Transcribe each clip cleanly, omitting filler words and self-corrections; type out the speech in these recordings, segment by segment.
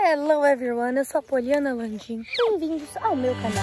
Hello everyone, eu sou a Poliana Landim. Bem-vindos ao meu canal.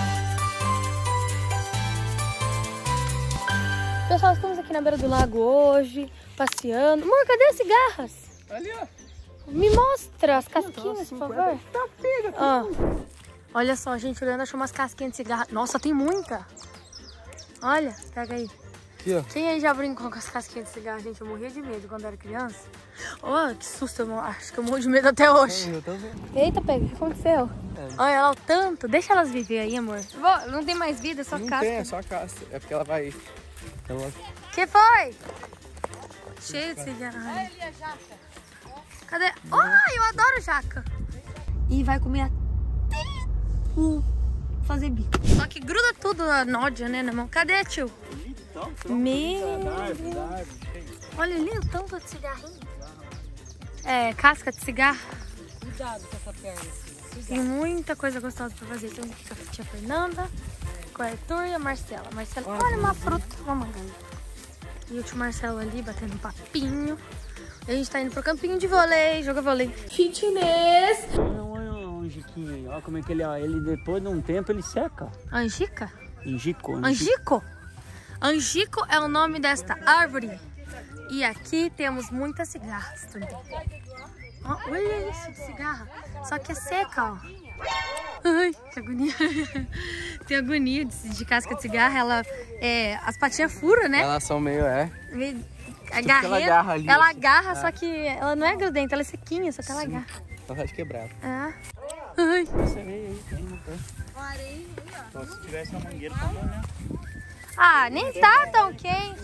Pessoal, estamos aqui na beira do lago hoje, passeando. Amor, cadê as cigarras? Ali, ó. Me mostra as casquinhas, por favor. Tá pega, Olha só, gente, o Leandro achou umas casquinhas de cigarra. Nossa, tem muita. Olha, pega aí. Aqui, ó. Quem aí já brincou com as casquinhas de cigarro? Gente, eu morria de medo quando era criança. Oh, que susto, acho que eu morro de medo até hoje. Eu tô vendo. Eita, pega, o que aconteceu? Olha lá o tanto. Deixa elas viver aí, amor. Não tem mais vida, só Não casca. tem, é só casca. É porque ela vai... Que foi? Cheio de cigarro. Olha ali a jaca. Cadê? Oh, eu adoro jaca. E vai comer até fazer bico. Só que gruda tudo a nódia, né, na mão. Cadê, tio? Meu Deus. Olha ali o tanto de cigarrinho. É, casca de cigarro. Cuidado com essa perna. Tem muita coisa gostosa pra fazer. Então aqui com a tia Fernanda, com a Arthur e a Marcela. Olha uma fruta, uma manga. E o tio Marcelo ali batendo um papinho. E a gente tá indo pro campinho de vôlei, joga vôlei. Fitness! Olha o angiquinho, olha como é que ele é. Ele depois de um tempo ele seca. Angica? Angico. Angico? Angico é o nome desta árvore. E aqui temos muitas cigarras também. Ó, olha isso de cigarra. Só que é seca, ó. Ai, que agonia. Tem agonia de casca de cigarra. Ela, as patinhas furam, né? Elas são meio, Agarra, ela agarra, só que ela não é grudenta, ela é sequinha, só que ela agarra. Ela vai quebrar. Ai. Essa areia aí, tem no pé. Só se tivesse uma mangueira pra né? Ah, nem tá tão quente.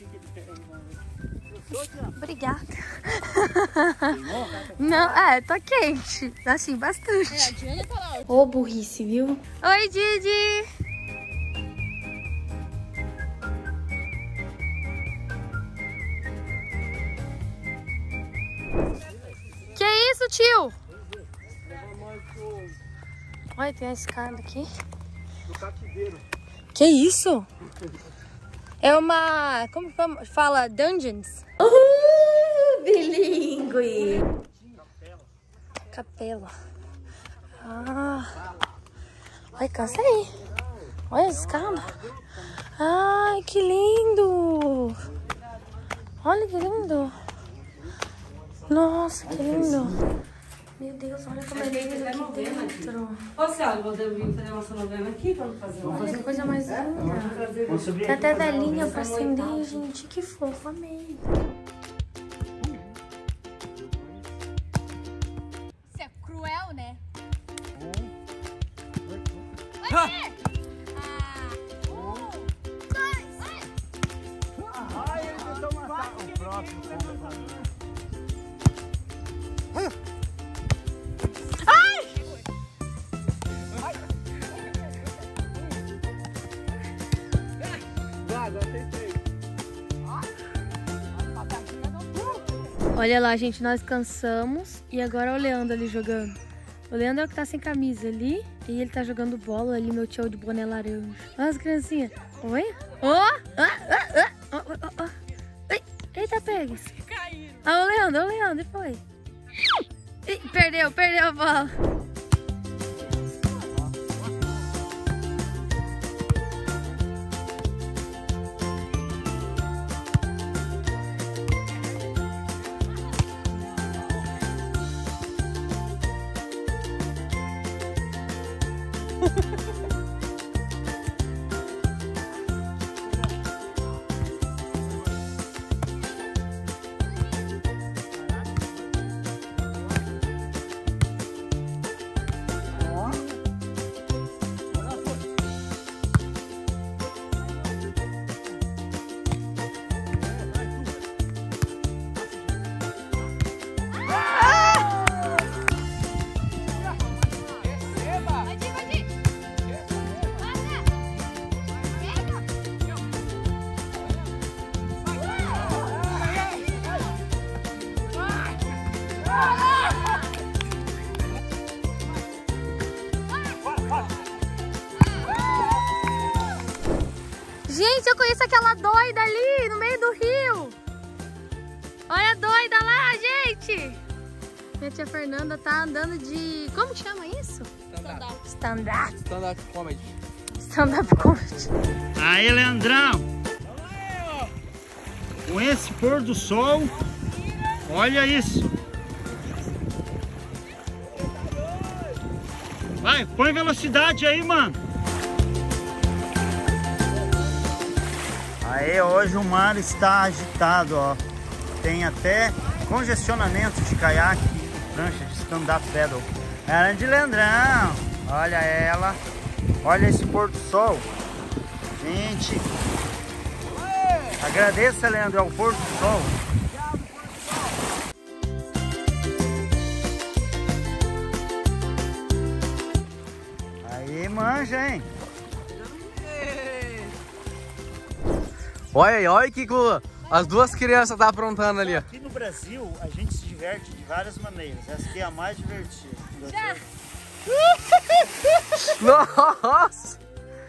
Obrigada. Não, tá quente. Assim, bastante. Ô, burrice, viu? Oi, Didi. Que isso, tio? Olha, tem a escada aqui. Do cativeiro. Que isso? É uma... Como fala? Dungeons? Bilíngue. Capela. Ai, cansei. Olha a escada. Ai, que lindo. Olha que lindo. Nossa, que lindo. Meu Deus, olha como é lindo aqui dentro. Ô, Céu, podemos vir fazer nossa novena aqui? Vamos fazer uma. Olha que coisa mais linda. Tem até velhinha pra acender, gente. Que fofo, amei. Isso é cruel, né? Oi, Ai, ele tentou matar o próximo. Olha lá, gente, nós cansamos e agora o Leandro ali jogando. O Leandro é o que tá sem camisa ali e ele tá jogando bola ali, meu tio de boné laranja. Olha as criancinhas. Oi? Eita, pega. Olha o Leandro, e foi. Ih, perdeu a bola. Gente, eu conheço aquela doida ali no meio do rio. Olha a doida lá, gente. Minha tia Fernanda tá andando de... Como que chama isso? Stand-up. Stand-up comedy. Stand-up comedy. Aí, Leandrão. Com esse pôr do sol, olha isso. Vai, põe velocidade aí, mano. Aí, hoje o mar está agitado, ó. Tem até congestionamento de caiaque e prancha de stand-up paddle. Grande Leandrão. Olha ela. Olha esse pôr do sol. Gente. Agradeça, Leandro, ao pôr do sol. Aí, manja, hein? Olha aí, olha que as duas crianças tá aprontando ali, ó. Aqui no Brasil, a gente se diverte de várias maneiras. Essa aqui é a mais divertida. Já. Nossa!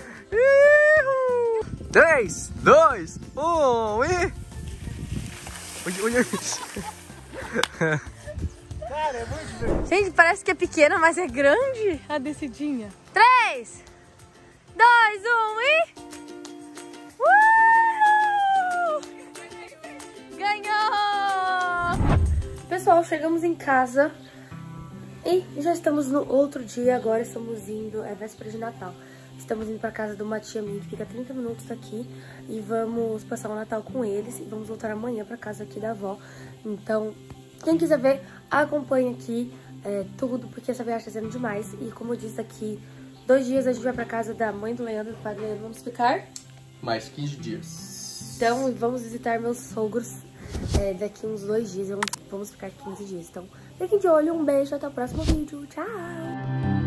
3, 2, 1 e... Cara, é muito divertido. Gente, parece que é pequena, mas é grande a descidinha. 3, 2, 1 e... Ganhou! Pessoal, chegamos em casa e já estamos no outro dia. Agora estamos indo, é véspera de Natal. Estamos indo pra casa de uma tia minha que fica 30 minutos daqui e vamos passar o Natal com eles e vamos voltar amanhã pra casa aqui da avó. Então, quem quiser ver, acompanhe aqui tudo, porque essa viagem tá sendo demais. E como eu disse, daqui 2 dias a gente vai pra casa da mãe do Leandro, do pai do Leandro. Vamos ficar Mais 15 dias. Então, vamos visitar meus sogros daqui uns 2 dias. Vamos ficar 15 dias. Então, fiquem de olho. Um beijo. Até o próximo vídeo. Tchau!